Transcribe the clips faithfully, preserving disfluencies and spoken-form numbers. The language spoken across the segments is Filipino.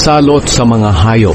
Salot sa mga hayop.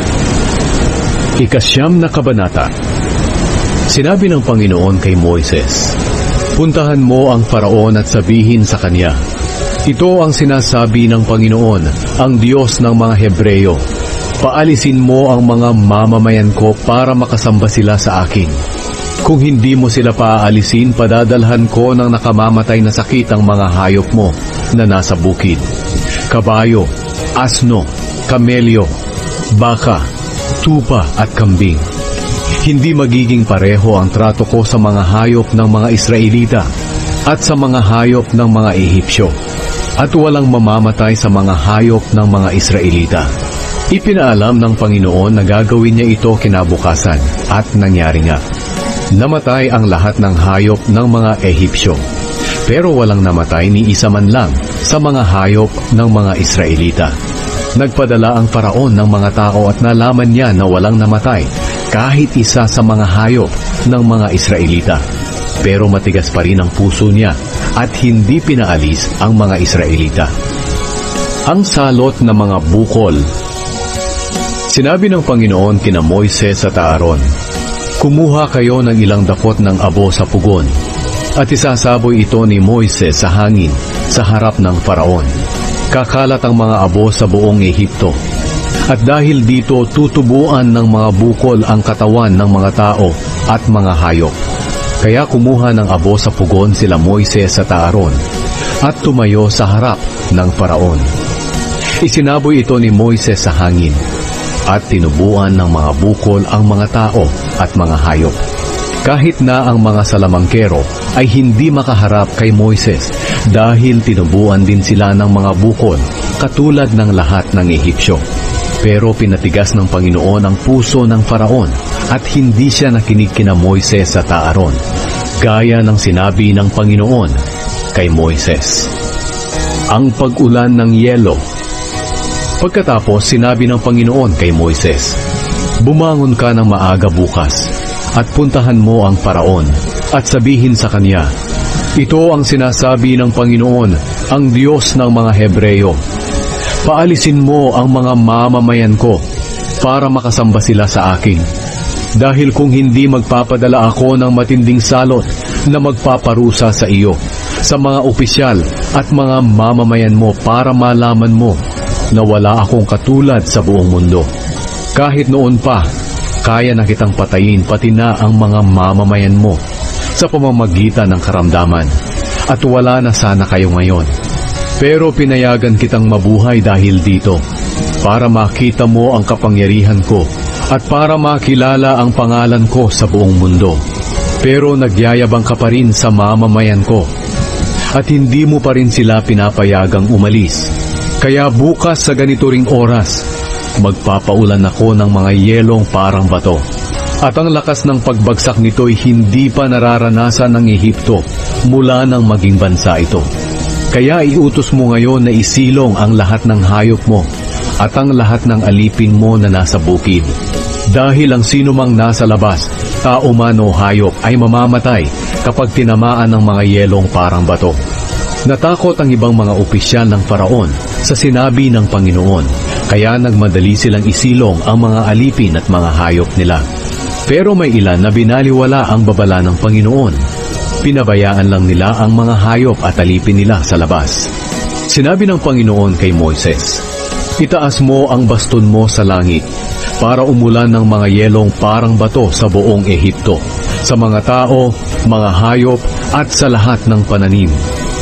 Ikasyam na kabanata. Sinabi ng Panginoon kay Moises, puntahan mo ang Faraon at sabihin sa kanya, ito ang sinasabi ng Panginoon, ang Diyos ng mga Hebreyo. Paalisin mo ang mga mamamayan ko para makasamba sila sa akin. Kung hindi mo sila paaalisin, padadalhan ko ng nakamamatay na sakit ang mga hayop mo na nasa bukid. Kabayo, asno, kamelyo, baka, tupa at kambing. Hindi magiging pareho ang trato ko sa mga hayop ng mga Israelita at sa mga hayop ng mga Ehipsyo, at walang mamamatay sa mga hayop ng mga Israelita. Ipinaalam ng Panginoon na gagawin niya ito kinabukasan, at nangyari nga. Namatay ang lahat ng hayop ng mga Ehipsyo, pero walang namatay ni isa man lang sa mga hayop ng mga Israelita. Nagpadala ang Faraon ng mga tao at nalaman niya na walang namatay kahit isa sa mga hayop ng mga Israelita. Pero matigas pa rin ang puso niya at hindi pinaalis ang mga Israelita. Ang salot ng mga bukol. Sinabi ng Panginoon kina Moises at Aaron, kumuha kayo ng ilang dakot ng abo sa pugon, at isasaboy ito ni Moises sa hangin sa harap ng Faraon. Kakalat ang mga abo sa buong Ehipto. At dahil dito tutubuan ng mga bukol ang katawan ng mga tao at mga hayop. Kaya kumuha ng abo sa pugon sila Moises at Aaron at tumayo sa harap ng Faraon. Isinaboy ito ni Moises sa hangin at tinubuan ng mga bukol ang mga tao at mga hayop. Kahit na ang mga salamangkero ay hindi makaharap kay Moises dahil tinubuan din sila ng mga bukol katulad ng lahat ng Ehipsyo. Pero pinatigas ng Panginoon ang puso ng Faraon at hindi siya nakinig kina Moises at Aaron, gaya ng sinabi ng Panginoon kay Moises. Ang pag-ulan ng yelo. Pagkatapos sinabi ng Panginoon kay Moises, bumangon ka ng maaga bukas at puntahan mo ang Faraon at sabihin sa kanya, ito ang sinasabi ng Panginoon, ang Diyos ng mga Hebreyo. Paalisin mo ang mga mamamayan ko para makasamba sila sa akin. Dahil kung hindi magpapadala ako ng matinding salot na magpaparusa sa iyo, sa mga opisyal at mga mamamayan mo para malaman mo na wala akong katulad sa buong mundo. Kahit noon pa, kaya na kitang patayin pati na ang mga mamamayan mo sa pamamagitan ng karamdaman. At wala na sana kayo ngayon. Pero pinayagan kitang mabuhay dahil dito, para makita mo ang kapangyarihan ko at para makilala ang pangalan ko sa buong mundo. Pero nagyayabang ka pa rin sa mamamayan ko, at hindi mo pa rin sila pinapayagang umalis. Kaya bukas sa ganito ring oras, magpapaulan ako ng mga yelong parang bato. At ang lakas ng pagbagsak nito'y hindi pa nararanasan ng Ehipto mula nang maging bansa ito. Kaya iutos mo ngayon na isilong ang lahat ng hayop mo at ang lahat ng alipin mo na nasa bukid. Dahil ang sinumang nasa labas, tao man o hayop, ay mamamatay kapag tinamaan ng mga yelong parang bato. Natakot ang ibang mga opisyal ng Faraon sa sinabi ng Panginoon, kaya nagmadali silang isilong ang mga alipin at mga hayop nila. Pero may ilan na binaliwala ang babala ng Panginoon. Pinabayaan lang nila ang mga hayop at alipin nila sa labas. Sinabi ng Panginoon kay Moises, itaas mo ang baston mo sa langit para umulan ng mga yelong parang bato sa buong Ehipto, sa mga tao, mga hayop at sa lahat ng pananim.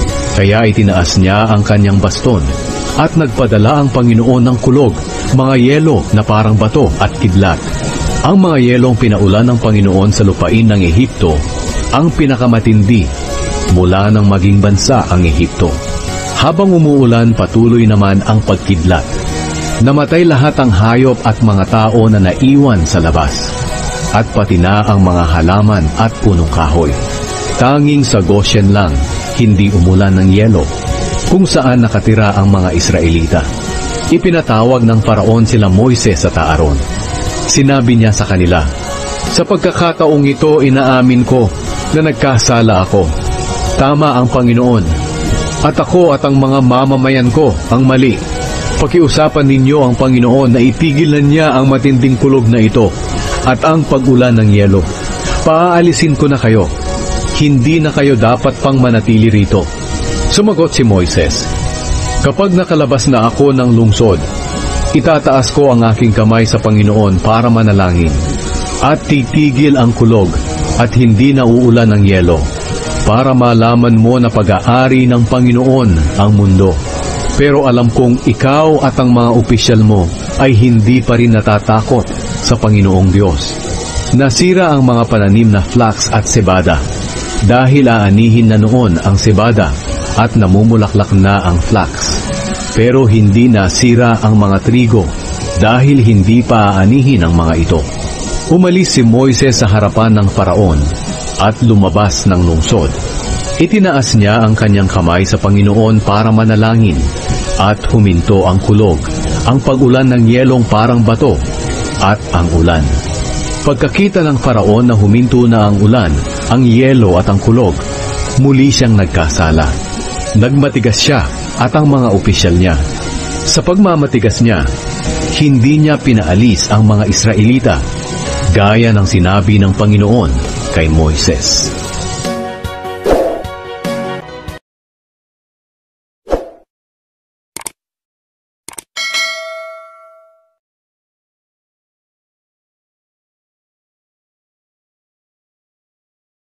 Kaya itinaas niya ang kanyang baston at nagpadala ang Panginoon ng kulog, mga yelo na parang bato at kidlat. Ang mga yelong pinaulan ng Panginoon sa lupain ng Ehipto ang pinakamatindi mula nang maging bansa ang Ehipto. Habang umuulan, patuloy naman ang pagkidlat. Namatay lahat ang hayop at mga tao na naiwan sa labas, at pati na ang mga halaman at punong kahoy. Tanging sa Goshen lang, hindi umulan ng yelo, kung saan nakatira ang mga Israelita. Ipinatawag ng Faraon sila Moises at Aaron. Sinabi niya sa kanila, sa pagkakataong ito inaamin ko na nagkasala ako. Tama ang Panginoon, at ako at ang mga mamamayan ko ang mali. Pakiusapan ninyo ang Panginoon na itigil na niya ang matinding kulog na ito at ang pag-ulan ng yelo. Paaalisin ko na kayo. Hindi na kayo dapat pang manatili rito. Sumagot si Moises, kapag nakalabas na ako ng lungsod, itataas ko ang aking kamay sa Panginoon para manalangin, at titigil ang kulog at hindi na uulan ng yelo, para malaman mo na pag-aari ng Panginoon ang mundo. Pero alam kong ikaw at ang mga opisyal mo ay hindi pa rin natatakot sa Panginoong Diyos. Nasira ang mga pananim na flax at cebada, dahil aanihin na noon ang cebada at namumulaklak na ang flax. Pero hindi nasira ang mga trigo, dahil hindi pa aanihin ang mga ito. Umalis si Moises sa harapan ng Faraon at lumabas ng lungsod. Itinaas niya ang kanyang kamay sa Panginoon para manalangin, at huminto ang kulog, ang pag-ulan ng yelong parang bato, at ang ulan. Pagkakita ng Faraon na huminto na ang ulan, ang yelo at ang kulog, muli siyang nagkasala. Nagmatigas siya at ang mga opisyal niya. Sa pagmamatigas niya, hindi niya pinaalis ang mga Israelita, gaya ng sinabi ng Panginoon kay Moises.